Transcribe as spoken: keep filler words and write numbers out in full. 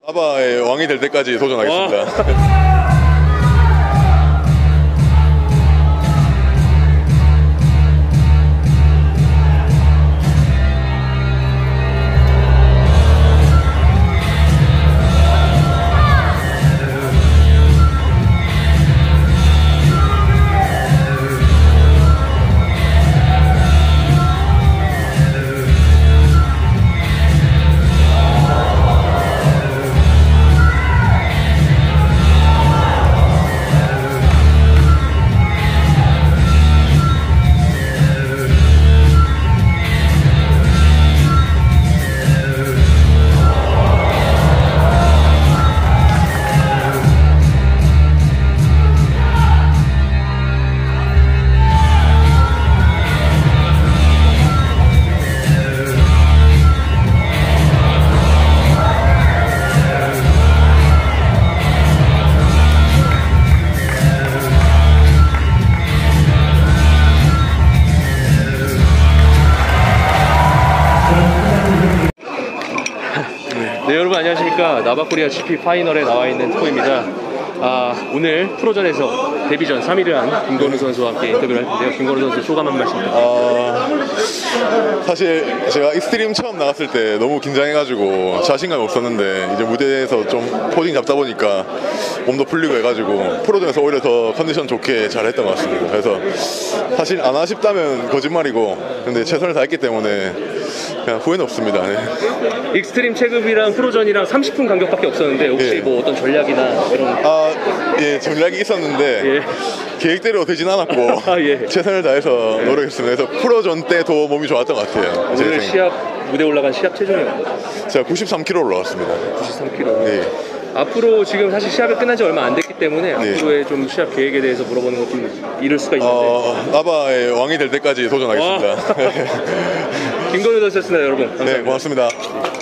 나바의 왕이 될 때까지 도전하겠습니다. 네, 여러분 안녕하십니까. 나바코리아 지피 파이널에 나와 있는 토입니다. 아, 오늘 프로전에서 데뷔전 삼 위를 한 김건우 선수와 함께 인터뷰를 할 텐데요. 김건우 선수 소감 한 말씀 부탁드립니다. 어, 사실 제가 익스트림 처음 나갔을 때 너무 긴장해가지고 자신감이 없었는데 이제 무대에서 좀 포징 잡다 보니까 몸도 풀리고 해가지고 프로전에서 오히려 더 컨디션 좋게 잘했던 것 같습니다. 그래서 사실 안 아쉽다면 거짓말이고, 근데 최선을 다했기 때문에 그냥 후회는 없습니다. 네. 익스트림 체급이랑 프로전이랑 삼십 분 간격밖에 없었는데 혹시 예. 뭐 어떤 전략이나 이런 아, 예, 전략이 있었는데 예. 계획대로 되진 않았고 아, 예. 최선을 다해서 노력했습니다. 그래서 프로전 때 더 몸이 좋았던 것 같아요. 제 오늘 생각에. 시합 무대 올라간 시합 체중이 제가 구십삼 킬로그램 올라왔습니다. 구십삼 킬로그램. 네. 앞으로 지금 사실 시합이 끝난 지 얼마 안 됐기 때문에 네. 앞으로의 좀 시합 계획에 대해서 물어보는 것 좀 이를 수가 있는데 어, 나바의 왕이 될 때까지 도전하겠습니다. 김건우 선수였습니다, 여러분. 감사합니다. 네, 고맙습니다.